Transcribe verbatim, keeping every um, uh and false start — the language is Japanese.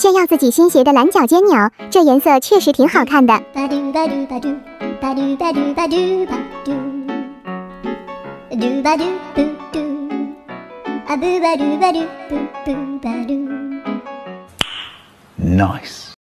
炫耀自己新鞋的蓝脚尖鸟，这颜色确实挺好看的。 Nice.